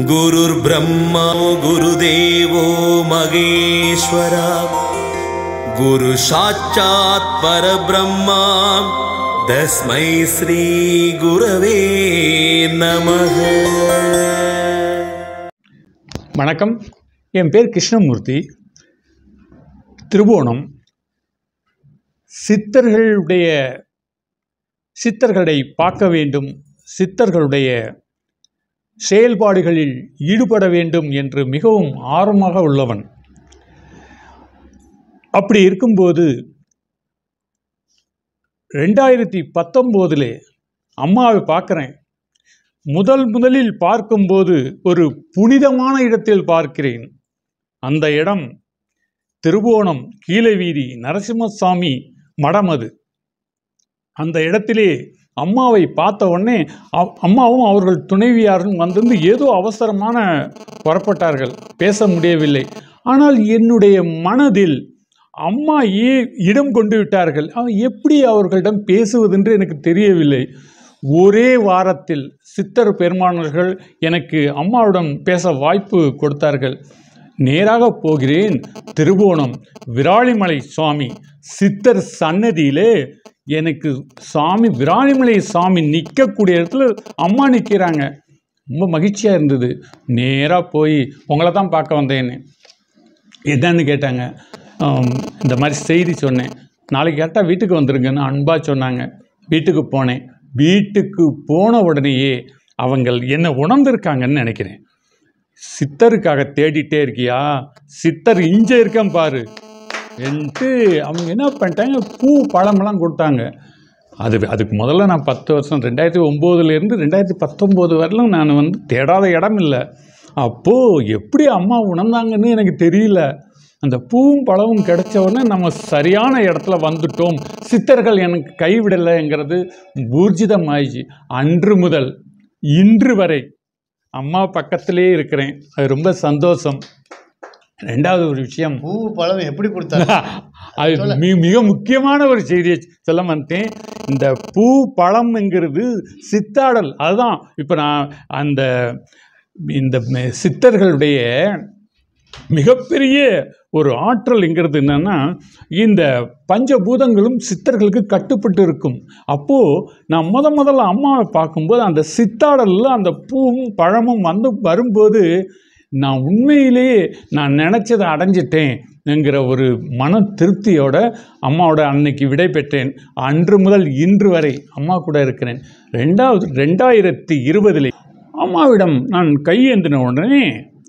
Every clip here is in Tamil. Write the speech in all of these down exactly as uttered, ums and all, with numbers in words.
गुरुर् ब्रह्मा गुरुदेवो महेश्वरा गुरु साक्षात् परब्रह्मा तस्मै श्री गुरवे नमः। வணக்கம், என் பேர் கிருஷ்ணமூர்த்தி. திருவோணம் சித்தர்களுடைய சித்தர்களை பார்க்க வேண்டும், சித்தர்களுடைய செயல்பாடுகளில் ஈடுபட வேண்டும் என்று மிகவும் ஆர்வமாக உள்ளவன். அப்படி இருக்கும்போது ரெண்டாயிரத்தி பத்தொம்போதிலே அம்மாவை பார்க்குறேன். முதல் முதலில் பார்க்கும்போது ஒரு புனிதமான இடத்தில் பார்க்கிறேன். அந்த இடம் திருவோணம் கீழவீதி நரசிம்மசாமி மடம். அது அந்த இடத்திலே அம்மாவை பார்த்த உடனே அம்மாவும் அவர்கள் துணைவியாரும் வந்திருந்து ஏதோ அவசரமான புறப்பட்டார்கள், பேச முடியவில்லை. ஆனால் என்னுடைய மனதில் அம்மா ஏ இடம் கொண்டு விட்டார்கள். எப்படி அவர்களிடம் பேசுவதென்று எனக்கு தெரியவில்லை. ஒரே வாரத்தில் சித்தர் பெருமானர்கள் எனக்கு அம்மாவிடம் பேச வாய்ப்பு கொடுத்தார்கள். நேராக போகிறேன். திருவோணம் விராலிமலை சுவாமி சித்தர் சன்னதியிலே எனக்கு சாமி விராலிமலை சாமி நிற்கக்கூடிய இடத்துல அம்மா நிற்கிறாங்க. ரொம்ப மகிழ்ச்சியாக இருந்தது. நேராக போய் உங்களை தான் பார்க்க வந்தேன்னு என்னன்னு கேட்டாங்க. இந்த மாதிரி செய்தி சொன்னேன். நாளைக்கு கேட்டால் வீட்டுக்கு வந்துருங்கன்னு அன்பாக சொன்னாங்க. வீட்டுக்கு போனேன். வீட்டுக்கு போன உடனேயே அவங்கள் என்ன உணர்ந்திருக்காங்கன்னு நினைக்கிறேன். சித்தருக்காக தேடிட்டே இருக்கியா, சித்தர் இங்கே இருக்கேன் பாரு என்று அவங்க என்ன பண்ணிட்டாங்க, பூ பழமெல்லாம் கொடுத்தாங்க. அது அதுக்கு முதல்ல நான் பத்து வருஷம் ரெண்டாயிரத்தி ஒம்போதுலேருந்து ரெண்டாயிரத்தி பத்தொம்போது வரலும் நான் வந்து தேடாத இடம் இல்லை. அப்போது எப்படி அம்மா உணர்ந்தாங்கன்னு எனக்கு தெரியல. அந்த பூவும் பழமும் கிடைச்ச உடனே நம்ம சரியான இடத்துல வந்துட்டோம், சித்தர்கள் எனக்கு கைவிடலைங்கிறது ஊர்ஜிதமாயிடுச்சு. அன்று முதல் இன்று வரை அம்மா பக்கத்திலே இருக்கிறேன். அது ரொம்ப சந்தோஷம். ரெண்டாவது ஒரு விஷயம், பூ பழம் எப்படி கொடுத்தாங்க, அது மிக மிக முக்கியமான ஒரு செய்தியை சொல்ல மாட்டேன். இந்த பூ பழம்ங்கிறது சித்தாடல். அதுதான் இப்போ நான் அந்த இந்த சித்தர்களுடைய மிகப்பெரிய ஒரு ஆற்றல்ங்கிறது என்னன்னா, இந்த பஞ்சபூதங்களும் சித்தர்களுக்கு கட்டுப்பட்டு இருக்கும். அப்போது நான் முத முதல்ல அம்மாவை பார்க்கும்போது அந்த சித்தாடலில் அந்த பூவும் பழமும் வந்து வரும்போது நான் உண்மையிலேயே நான் நினச்சதை அடைஞ்சிட்டேன் என்கிற ஒரு மன திருப்தியோட அம்மாவோட அன்னைக்கு விடை பெற்றேன். அன்று முதல் இன்று வரை அம்மா கூட இருக்கிறேன். ரெண்டாவது ரெண்டாயிரத்தி இருபதில் அம்மாவிடம் நான் கையேந்தின உடனே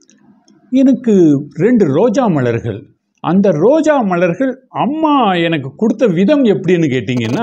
எனக்கு ரெண்டு ரோஜா மலர்கள். அந்த ரோஜா மலர்கள் அம்மா எனக்கு கொடுத்த விதம் எப்படின்னு கேட்டிங்கன்னா,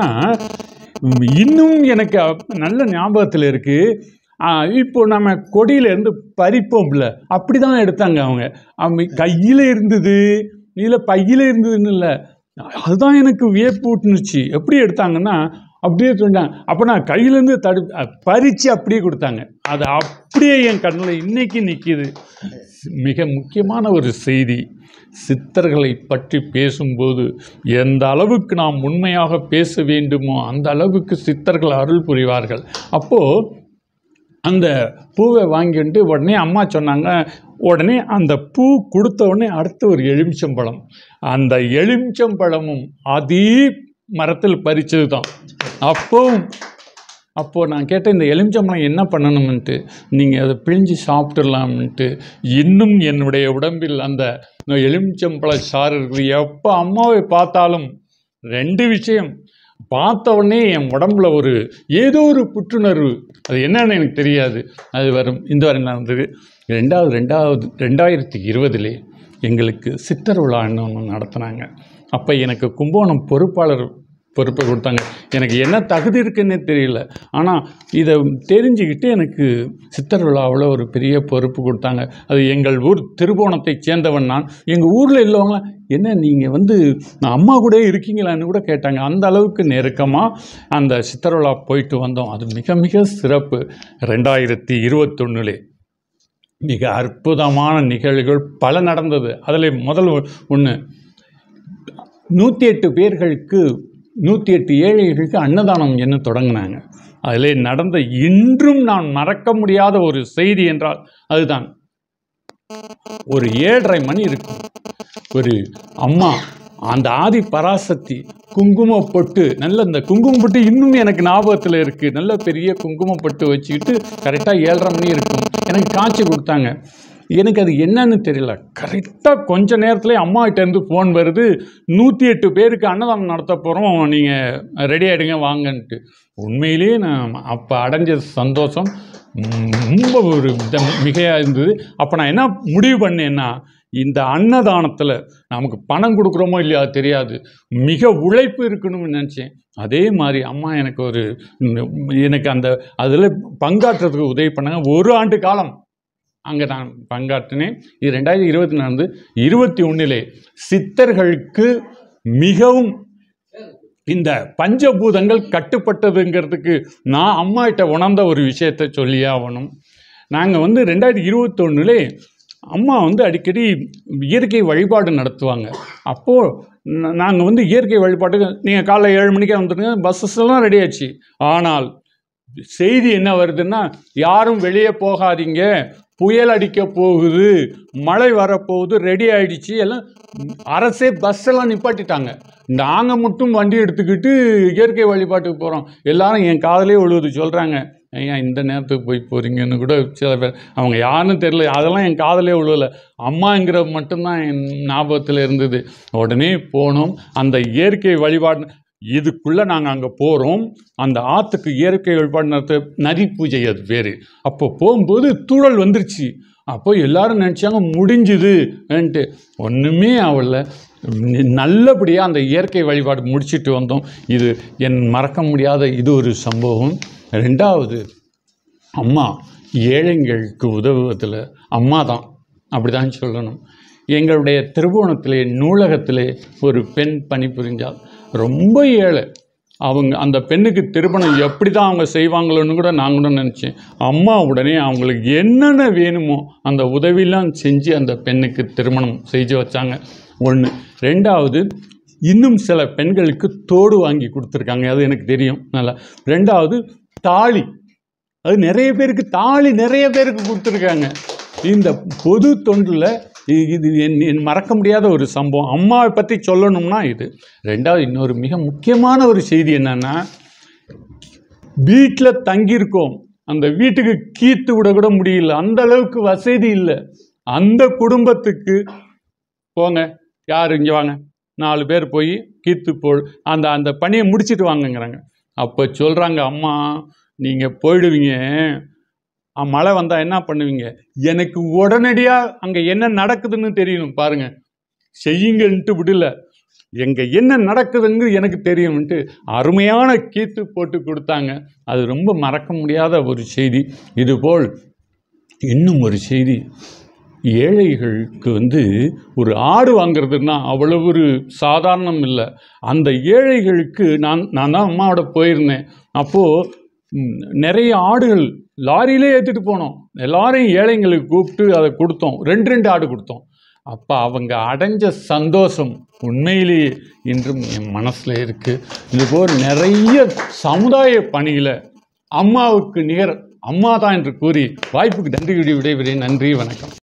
இன்னும் எனக்கு நல்ல ஞாபகத்தில் இருக்குது. இப்போ நம்ம கொடியிலேருந்து பறிப்போம்ல, அப்படி தான் எடுத்தாங்க அவங்க. அவங்க கையில் இருந்தது இல்லை பையில் இருந்ததுன்னு இல்லை, அதுதான் எனக்கு வியப்பு ஊட்டுனுச்சு. எப்படி எடுத்தாங்கன்னா அப்படியே சொன்னாங்க. அப்போ நான் கையிலேருந்து தடு பறித்து அப்படியே கொடுத்தாங்க. அது அப்படியே என் கண்ணில் இன்னைக்கு நிற்கிது. மிக முக்கியமான ஒரு செய்தி, சித்தர்களை பற்றி பேசும்போது எந்த அளவுக்கு நாம் உண்மையாக பேச வேண்டுமோ அந்த அளவுக்கு சித்தர்கள் அருள் புரிவார்கள். அப்போது அந்த பூவை வாங்கிட்டு உடனே அம்மா சொன்னாங்க. உடனே அந்த பூ கொடுத்த உடனே அடுத்த ஒரு எலுமிச்சம்பழம். அந்த எலுமிச்சம்பழமும் அதே மரத்தில் பறித்தது தான். அப்போ அப்போது நான் கேட்டேன், இந்த எலுமிச்சம்பழம் என்ன பண்ணணும்ன்ட்டு. நீங்கள் அதை பிழிஞ்சு சாப்பிட்டுடலாம்ன்ட்டு. இன்னும் என்னுடைய உடம்பில் அந்த எலுமிச்சம்பழ சாறு இருக்குது. எப்போ அம்மாவை பார்த்தாலும் ரெண்டு விஷயம். பார்த்த உடனே என் உடம்புல ஒரு ஏதோ ஒரு புற்றுணர்வு, அது என்னன்னு எனக்கு தெரியாது, அது வரும். இந்த வரை நடந்தது. ரெண்டாவது ரெண்டாவது ரெண்டாயிரத்தி இருபதிலே எங்களுக்கு சித்தர் விழா ஒன்று நடத்தினாங்க. அப்போ எனக்கு கும்பகோணம் பொறுப்பாளர் பொறுப்பை கொடுத்தாங்க. எனக்கு என்ன தகுதி இருக்குன்னே தெரியல. ஆனால் இதை தெரிஞ்சுக்கிட்டு எனக்கு சித்தர் விழாவில் ஒரு பெரிய பொறுப்பு கொடுத்தாங்க. அது எங்கள் ஊர் திருவோணத்தை சேர்ந்தவன் நான். எங்கள் ஊரில் இல்லவங்க என்ன நீங்கள் வந்து நான் அம்மா கூட இருக்கீங்களான்னு கூட கேட்டாங்க. அந்த அளவுக்கு நெருக்கமாக அந்த சித்தர் விழா போயிட்டு வந்தோம். அது மிக மிக சிறப்பு. ரெண்டாயிரத்தி இருபத்தொன்னுலே மிக அற்புதமான நிகழ்வுகள் பல நடந்தது. அதில் முதல் ஒன்று, நூற்றி எட்டு பேர்களுக்கு நூற்றி எட்டு ஏழைகளுக்கு அன்னதானம் என்ன தொடங்கினாங்க. அதிலே நடந்த இன்றும் நான் மறக்க முடியாத ஒரு செய்தி என்றால் அதுதான். ஒரு ஏழரை மணி இருக்கும். ஒரு அம்மா அந்த ஆதி பராசக்தி குங்குமம் பொட்டு, நல்ல இந்த குங்குமம் பொட்டு இன்னும் எனக்கு ஞாபகத்தில் இருக்குது. நல்ல பெரிய குங்குமம் பொட்டு வச்சுக்கிட்டு கரெக்டாக ஏழரை மணி இருக்கும். எனக்கு காய்ச்சி கொடுத்தாங்க. எனக்கு அது என்னன்னு தெரியல. கரெக்டாக கொஞ்ச நேரத்துலேயே அம்மாகிட்டேருந்து ஃபோன் வருது, நூற்றி எட்டு பேருக்கு அன்னதானம் நடத்த போகிறோம், நீங்கள் ரெடி ஆகிடுங்க வாங்கன்ட்டு. உண்மையிலேயே நான் அப்போ அடைஞ்ச சந்தோஷம் ரொம்ப ஒரு மிகையாக இருந்தது. அப்போ நான் என்ன முடிவு பண்ணேன்னா, இந்த அன்னதானத்தில் நமக்கு பணம் கொடுக்குறோமோ இல்லையா தெரியாது, மிக உழைப்பு இருக்கணும்னு நினச்சேன். அதே மாதிரி அம்மா எனக்கு ஒரு எனக்கு அந்த அதில் பங்காற்றுறதுக்கு உதவி பண்ணாங்க. ஒரு ஆண்டு காலம் அங்கே நான் பங்காற்றினேன். இது ரெண்டாயிரத்தி இருபத்தி நாலு இருபத்தி ஒன்றிலே சித்தர்களுக்கு மிகவும் இந்த பஞ்சபூதங்கள் கட்டுப்பட்டதுங்கிறதுக்கு நான் அம்மாகிட்ட உணர்ந்த ஒரு விஷயத்தை சொல்லியே ஆகணும். நாங்கள் வந்து ரெண்டாயிரத்தி இருபத்தொன்னுலே அம்மா வந்து அடிக்கடி இயற்கை வழிபாடு நடத்துவாங்க. அப்போது நாங்கள் வந்து இயற்கை வழிபாட்டுக்கு நீங்கள் காலைல ஏழு மணிக்கே வந்துடுங்க, பஸ்ஸஸ் எல்லாம் ரெடி ஆச்சு. ஆனால் செய்தி என்ன வருதுன்னா, யாரும் வெளியே போகாதீங்க, புயல் அடிக்க போகுது, மழை வரப்போகுது, ரெடி ஆகிடுச்சு, எல்லாம் அரசே பஸ் எல்லாம் நிப்பாட்டிட்டாங்க. நாங்கள் மட்டும் வண்டி எடுத்துக்கிட்டு இயற்கை வழிபாட்டுக்கு போகிறோம். எல்லாரும் என் காதலே விழுவுது. சொல்கிறாங்க, ஏன் இந்த நேரத்துக்கு போய் போகிறீங்கன்னு கூட சில பேர். அவங்க யாருன்னு தெரியல. அதெல்லாம் என் காதலே விழுவலை. அம்மாங்கிற மட்டும்தான் என் ஞாபகத்தில் இருந்தது. உடனே போனோம். அந்த இயற்கை வழிபாடு இதுக்குள்ளே நாங்கள் அங்கே போகிறோம். அந்த ஆற்றுக்கு இயற்கை வழிபாடு நடத்த நதி பூஜை அது பேர். அப்போ போகும்போது தூழல் வந்துருச்சு. அப்போ எல்லாரும் நினச்சாங்க முடிஞ்சுதுன்ட்டு. ஒன்றுமே ஆகல. நல்லபடியாக அந்த இயற்கை வழிபாடு முடிச்சுட்டு வந்தோம். இது என் மறக்க முடியாத இது ஒரு சம்பவம். ரெண்டாவது, அம்மா ஏழைங்களுக்கு உதவுவதில் அம்மா தான், அப்படி தான் சொல்லணும். எங்களுடைய திருபுவனத்திலே நூலகத்திலே ஒரு பெண் பணிபுரிஞ்சால், ரொம்ப ஏழை. அவங்க அந்த பெண்ணுக்கு திருமணம் எப்படி தான் அவங்க செய்வாங்களோன்னு கூட நான் கூட நினச்சேன். அம்மா உடனே அவங்களுக்கு என்னென்ன வேணுமோ அந்த உதவியெல்லாம் செஞ்சு அந்த பெண்ணுக்கு திருமணம் செஞ்சு வச்சாங்க. ஒன்று. ரெண்டாவது, இன்னும் சில பெண்களுக்கு தோடு வாங்கி கொடுத்துருக்காங்க. அது எனக்கு தெரியும் நல்லா. ரெண்டாவது, தாலி. அது நிறைய பேருக்கு தாலி நிறைய பேருக்கு கொடுத்துருக்காங்க. இந்த பொது தொண்டில் இது என் என் மறக்க முடியாத ஒரு சம்பவம். அம்மாவை பற்றி சொல்லணும்னா இது. ரெண்டாவது, இன்னொரு மிக முக்கியமான ஒரு செய்தி என்னென்னா, வீட்டில் தங்கியிருக்கோம், அந்த வீட்டுக்கு கீத்து விட கூட முடியல, அந்த அளவுக்கு வசதி இல்லை. அந்த குடும்பத்துக்கு போங்க, யார் இங்கே வாங்க, நாலு பேர் போய் கீத்து போ அந்த அந்த பணியை முடிச்சுட்டு வாங்கங்கிறாங்க. அப்போ சொல்கிறாங்க, அம்மா நீங்கள் போயிடுவீங்க, மழை வந்தால் என்ன பண்ணுவீங்க, எனக்கு உடனடியாக அங்கே என்ன நடக்குதுன்னு தெரியணும், பாருங்கள், செய்யுங்கன்ட்டு விடல, எங்கே என்ன நடக்குதுன்னு எனக்கு தெரியும்ன்ட்டு அருமையான கீத்து போட்டு கொடுத்தாங்க. அது ரொம்ப மறக்க முடியாத ஒரு செய்தி. இதுபோல் இன்னும் ஒரு செய்தி. ஏழைகளுக்கு வந்து ஒரு ஆடு வாங்கிறதுனா அவ்வளவு ஒரு சாதாரணம் இல்லை. அந்த ஏழைகளுக்கு நான் நான் தான் அம்மாவோட போயிருந்தேன். அப்போது நிறைய ஆடுகள் லாரியிலே ஏற்றிட்டு போனோம். எல்லாரையும் ஏழைங்களுக்கு கூப்பிட்டு அதை கொடுத்தோம். ரெண்டு ரெண்டு ஆடு கொடுத்தோம். அப்போ அவங்க அடைஞ்ச சந்தோஷம் உண்மையிலேயே இன்றும் என் மனசில் இருக்குது. இதுபோல் நிறைய சமுதாய பணியில் அம்மாவுக்கு நிகர் அம்மா தான் என்று கூறி வாய்ப்புக்கு நன்றி விடைபெறுகிறேன். நன்றி, வணக்கம்.